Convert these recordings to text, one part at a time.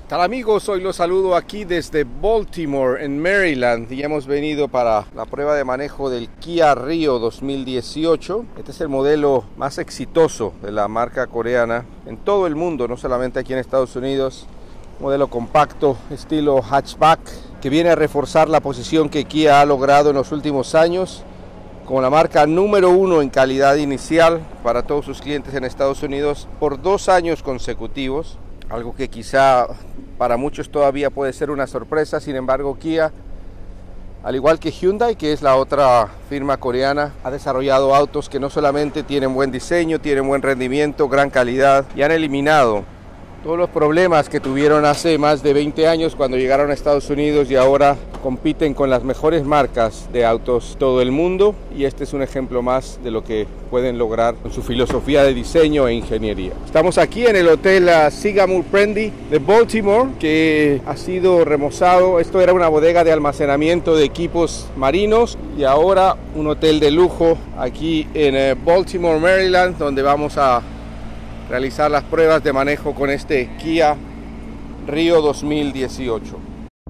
Tal amigos, hoy los saludo aquí desde Baltimore, en Maryland, y hemos venido para la prueba de manejo del Kia Rio 2018. Este es el modelo más exitoso de la marca coreana en todo el mundo, no solamente aquí en Estados Unidos. Modelo compacto, estilo hatchback, que viene a reforzar la posición que Kia ha logrado en los últimos años como la marca número 1 en calidad inicial para todos sus clientes en Estados Unidos por 2 años consecutivos. Algo que quizá para muchos todavía puede ser una sorpresa. Sin embargo, Kia, al igual que Hyundai, que es la otra firma coreana, ha desarrollado autos que no solamente tienen buen diseño, tienen buen rendimiento, gran calidad, y han eliminado todos los problemas que tuvieron hace más de 20 años cuando llegaron a Estados Unidos, y ahora compiten con las mejores marcas de autos de todo el mundo. Y este es un ejemplo más de lo que pueden lograr con su filosofía de diseño e ingeniería. Estamos aquí en el hotel Sigamore Prendy de Baltimore, que ha sido remozado. Esto era una bodega de almacenamiento de equipos marinos y ahora un hotel de lujo aquí en Baltimore, Maryland, donde vamos a realizar las pruebas de manejo con este Kia Rio 2018.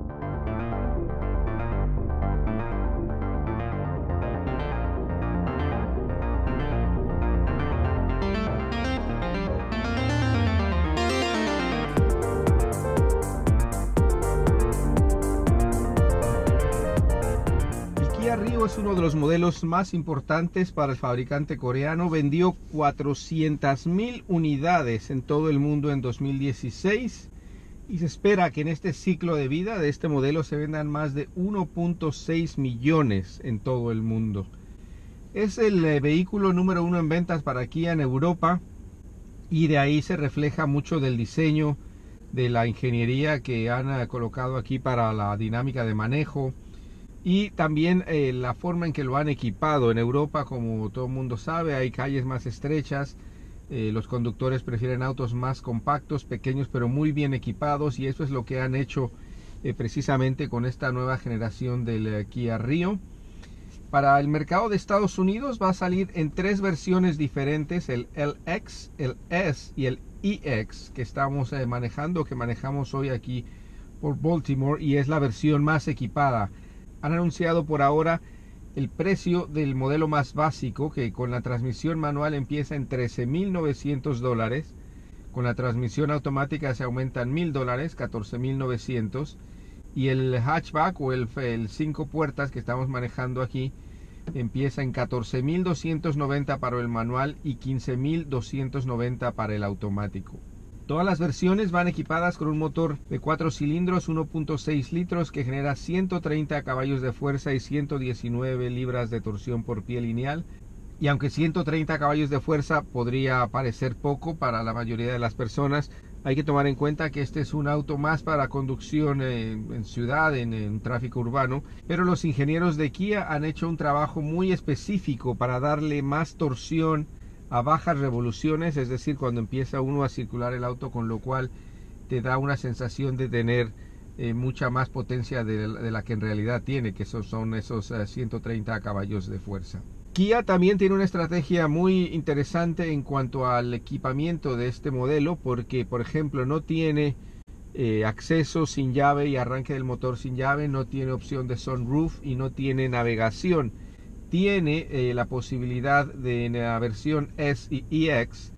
Kia Rio es uno de los modelos más importantes para el fabricante coreano. Vendió 400,000 unidades en todo el mundo en 2016 y se espera que en este ciclo de vida de este modelo se vendan más de 1.6 millones en todo el mundo. Es el vehículo número 1 en ventas para Kia en Europa, y de ahí se refleja mucho del diseño, de la ingeniería que han colocado aquí para la dinámica de manejo. Y también la forma en que lo han equipado. En Europa, como todo el mundo sabe, hay calles más estrechas. Los conductores prefieren autos más compactos, pequeños, pero muy bien equipados. Y eso es lo que han hecho precisamente con esta nueva generación del Kia Rio. Para el mercado de Estados Unidos va a salir en 3 versiones diferentes: el LX, el S y el EX, que estamos manejando, que manejamos hoy aquí por Baltimore, y es la versión más equipada. Han anunciado por ahora el precio del modelo más básico, que con la transmisión manual empieza en $13,900. Con la transmisión automática se aumenta en $1,000, $14,900. Y el hatchback o el 5 puertas que estamos manejando aquí empieza en $14,290 para el manual y $15,290 para el automático. Todas las versiones van equipadas con un motor de 4 cilindros, 1.6 litros, que genera 130 caballos de fuerza y 119 libras de torsión por pie lineal. Y aunque 130 caballos de fuerza podría parecer poco para la mayoría de las personas, hay que tomar en cuenta que este es un auto más para conducción en ciudad, en tráfico urbano. Pero los ingenieros de Kia han hecho un trabajo muy específico para darle más torsión a bajas revoluciones, es decir, cuando empieza uno a circular el auto, con lo cual te da una sensación de tener mucha más potencia de la que en realidad tiene, que son esos 130 caballos de fuerza. Kia también tiene una estrategia muy interesante en cuanto al equipamiento de este modelo, porque por ejemplo no tiene acceso sin llave y arranque del motor sin llave, no tiene opción de sunroof y no tiene navegación. Tiene la posibilidad de, en la versión S y EX,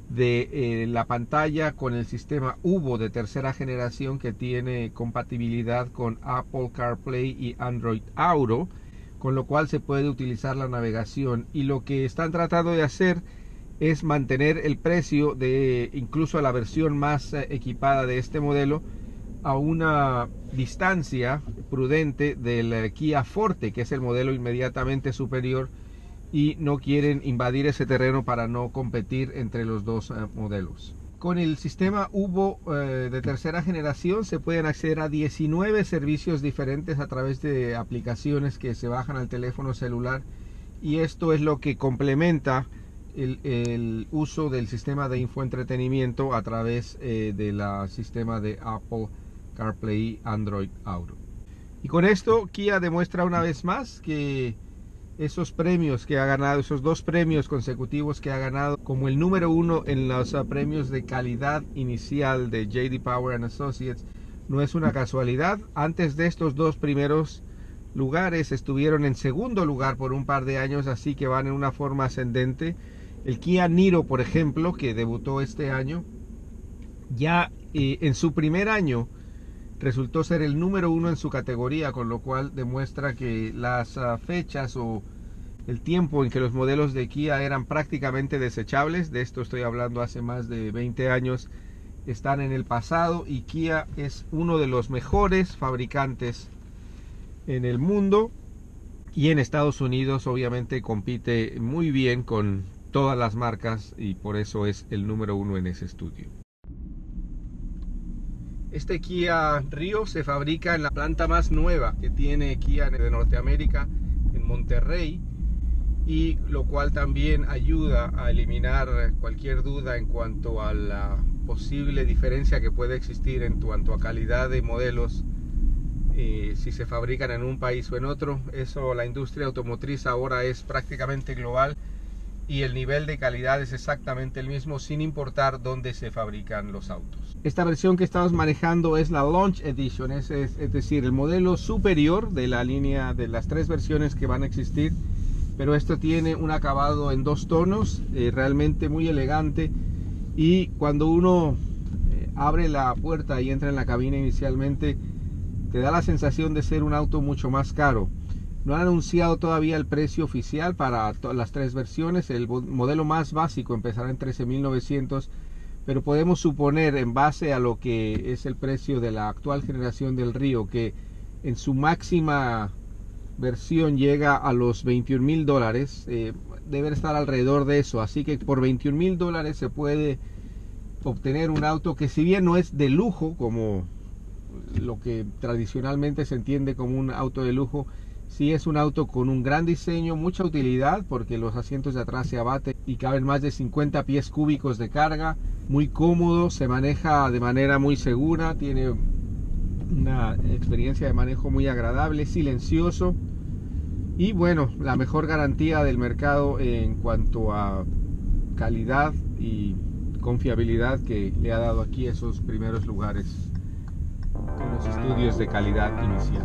de la pantalla con el sistema Hubo de tercera generación, que tiene compatibilidad con Apple CarPlay y Android Auto, con lo cual se puede utilizar la navegación. Y lo que están tratando de hacer es mantener el precio de incluso la versión más equipada de este modelo a una distancia prudente del Kia Forte, que es el modelo inmediatamente superior, y no quieren invadir ese terreno para no competir entre los dos modelos. Con el sistema Hubo de tercera generación se pueden acceder a 19 servicios diferentes a través de aplicaciones que se bajan al teléfono celular, y esto es lo que complementa el uso del sistema de infoentretenimiento a través del sistema de Apple CarPlay, Android Auto. Y con esto Kia demuestra una vez más que esos premios que ha ganado, esos 2 premios consecutivos que ha ganado como el número 1 en los premios de calidad inicial de J.D. Power & Associates, no es una casualidad. Antes de estos 2 primeros lugares estuvieron en segundo lugar por un par de años, así que van en una forma ascendente. El Kia Niro, por ejemplo, que debutó este año, ya en su primer año resultó ser el número 1 en su categoría, con lo cual demuestra que las fechas o el tiempo en que los modelos de Kia eran prácticamente desechables, de esto estoy hablando hace más de 20 años, están en el pasado, y Kia es uno de los mejores fabricantes en el mundo, y en Estados Unidos obviamente compite muy bien con todas las marcas, y por eso es el número 1 en ese estudio. Este Kia Rio se fabrica en la planta más nueva que tiene Kia de Norteamérica, en Monterrey, y lo cual también ayuda a eliminar cualquier duda en cuanto a la posible diferencia que puede existir en cuanto a calidad de modelos si se fabrican en un país o en otro. Eso, la industria automotriz ahora es prácticamente global y el nivel de calidad es exactamente el mismo sin importar dónde se fabrican los autos. Esta versión que estamos manejando es la Launch Edition, es decir, el modelo superior de la línea de las 3 versiones que van a existir, pero esto tiene un acabado en 2 tonos, realmente muy elegante, y cuando uno abre la puerta y entra en la cabina inicialmente, te da la sensación de ser un auto mucho más caro. No han anunciado todavía el precio oficial para las 3 versiones. El modelo más básico empezará en $13,900, pero podemos suponer, en base a lo que es el precio de la actual generación del Rio, que en su máxima versión llega a los $21,000, debe estar alrededor de eso. Así que por $21,000 se puede obtener un auto que, si bien no es de lujo como lo que tradicionalmente se entiende como un auto de lujo, sí es un auto con un gran diseño, mucha utilidad, porque los asientos de atrás se abaten y caben más de 50 pies cúbicos de carga, muy cómodo, se maneja de manera muy segura, tiene una experiencia de manejo muy agradable, silencioso, y bueno, la mejor garantía del mercado en cuanto a calidad y confiabilidad que le ha dado aquí esos primeros lugares en los estudios de calidad inicial.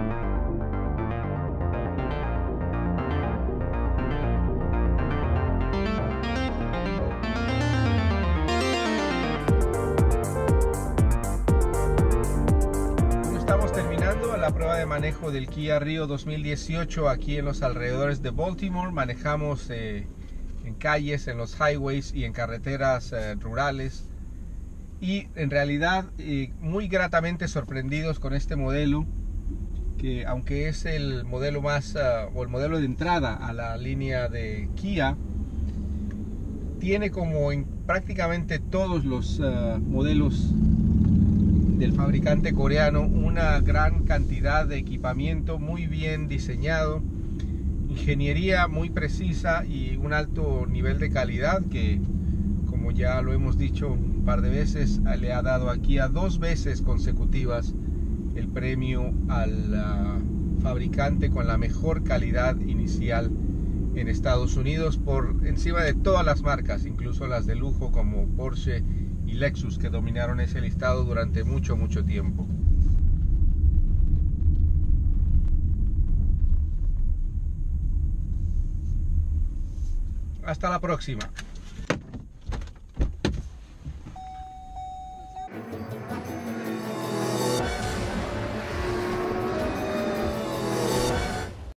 Estamos terminando la prueba de manejo del Kia Rio 2018 aquí en los alrededores de Baltimore. Manejamos en calles, en los highways y en carreteras rurales, y en realidad muy gratamente sorprendidos con este modelo, que aunque es el modelo más o el modelo de entrada a la línea de Kia, tiene, como en prácticamente todos los modelos del fabricante coreano, una gran cantidad de equipamiento muy bien diseñado, ingeniería muy precisa y un alto nivel de calidad que, como ya lo hemos dicho un par de veces, le ha dado aquí a 2 veces consecutivas el premio al fabricante con la mejor calidad inicial en Estados Unidos, por encima de todas las marcas, incluso las de lujo como Porsche y Lexus, que dominaron ese listado durante mucho tiempo. Hasta la próxima.